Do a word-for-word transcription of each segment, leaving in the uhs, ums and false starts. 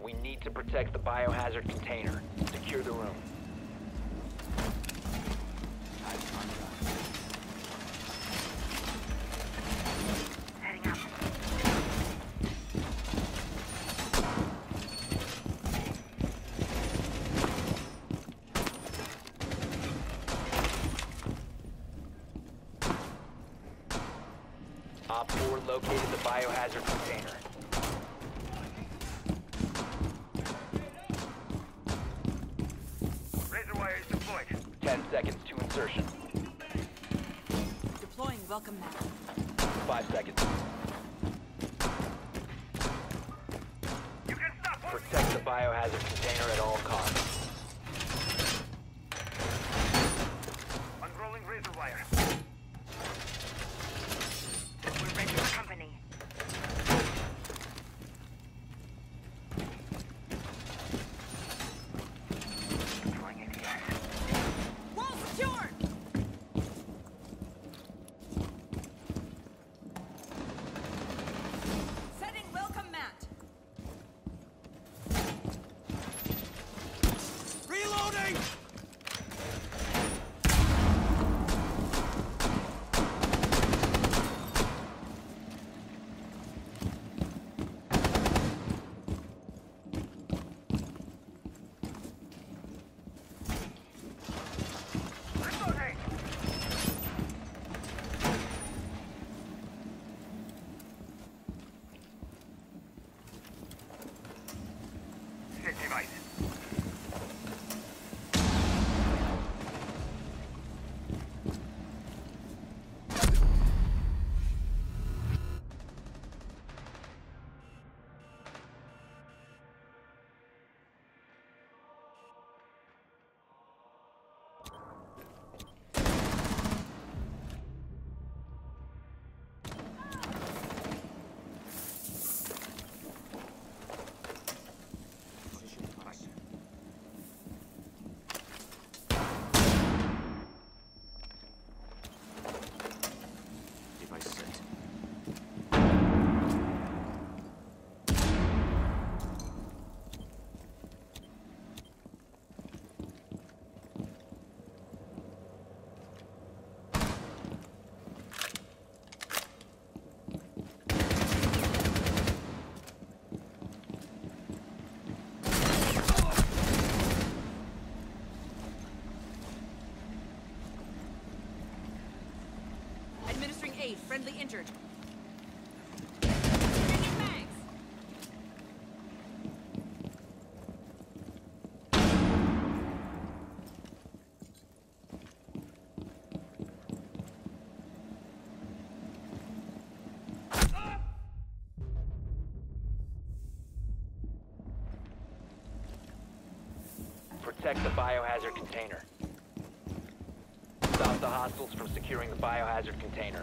We need to protect the biohazard container. Secure the room. Heading up. Op four located the biohazard container. Razor wire is deployed. Ten seconds to insertion. Deploying welcome mat. Five seconds. You can stop one. Protect the biohazard container at all costs. Unrolling razor wire. We're ready for company. Deploying A T S. Wall secured! Setting welcome mat. Reloading! Reloading. Set device. Device set. Administering aid. Friendly injured. Changing mags. Protect the biohazard container. Stop the hostiles from securing the biohazard container.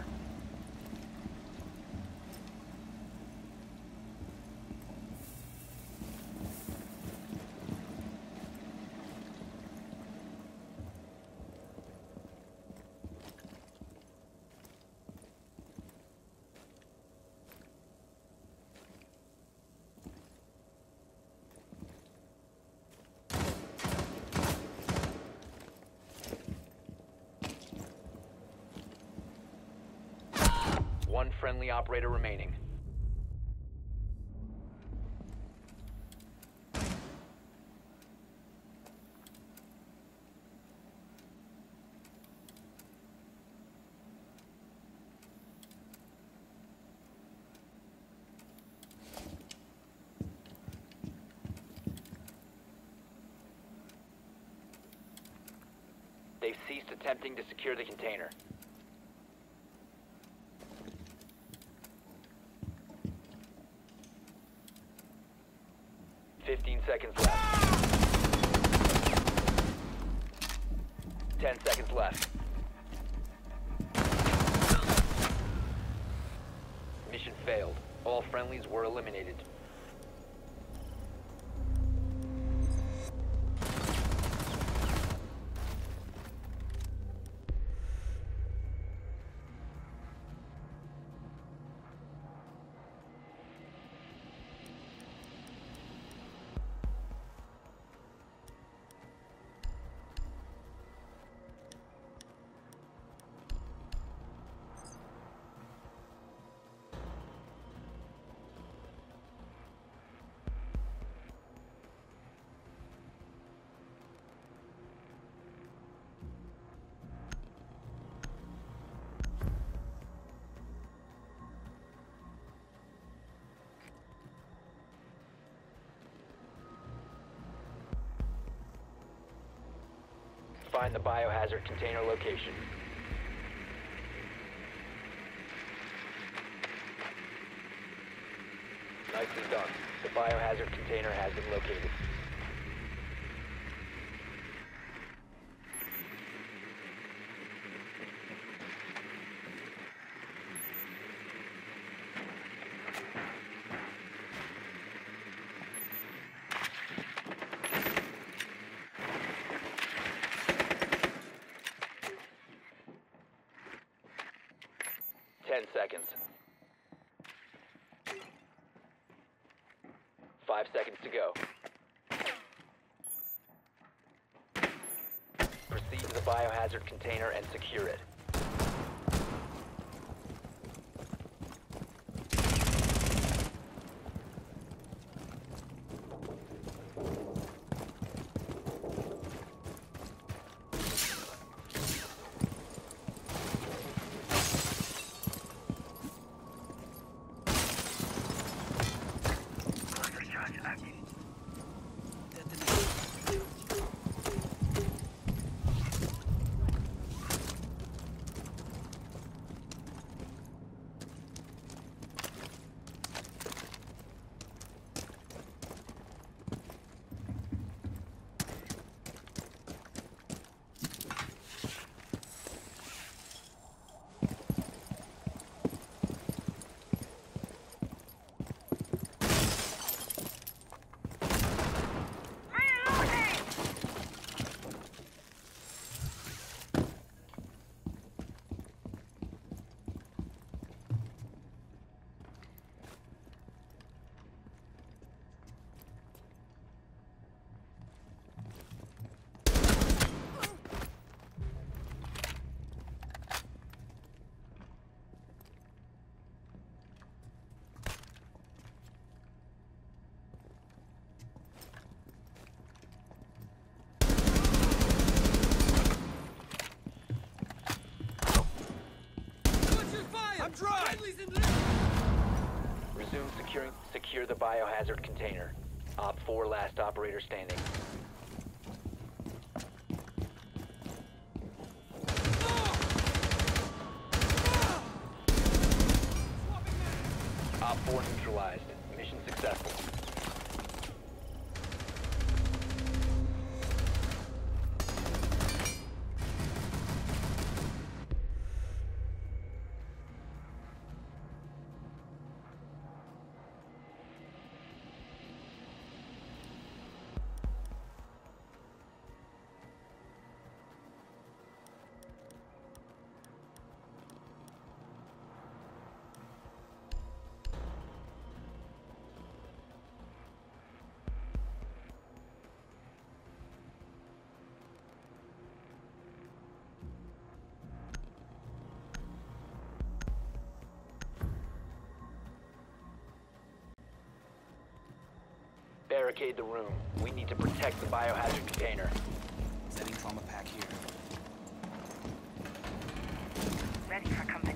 One friendly operator remaining. They've ceased attempting to secure the container. Fifteen seconds left. Ten seconds left. Mission failed. All friendlies were eliminated. find the biohazard container location. Nicely done. The biohazard container has been located. Ten seconds. Five seconds to go. Proceed to the biohazard container and secure it. Resume securing, secure the biohazard container. Op four, last operator standing. Op four neutralized. Mission successful. Barricade the room. We need to protect the biohazard container. Setting trauma pack here. Ready for company.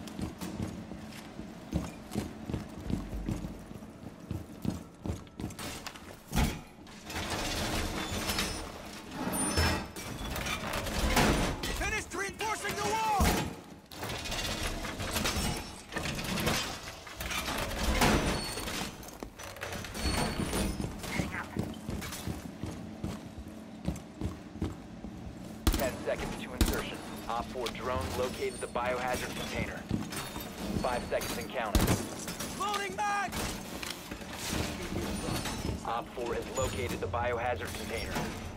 Finished reinforcing the wall! Heading up. Ten seconds to insertion. Op four drone located the biohazard container. Five seconds and counting. Loading back! Op four has located the biohazard container.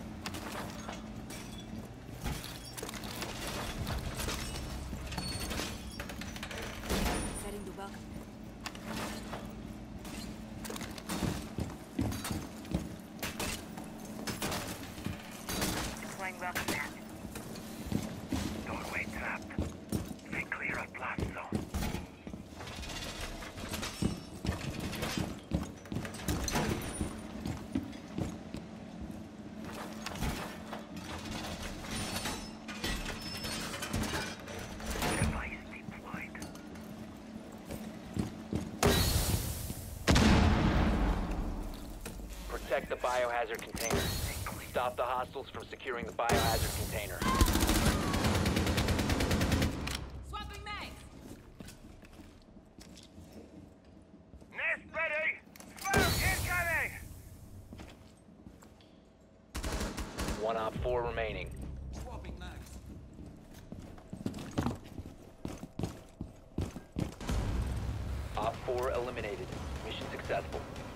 Setting the welcome. Deploying welcome mat. Doorway trapped. Stay clear of blast zone. Device deployed. Protect the biohazard container. Stay clear. Stop the hostiles from securing the biohazard container. Swapping mags. Nest ready! Fire incoming! One op four remaining. Swapping mags. Op four eliminated. Mission successful.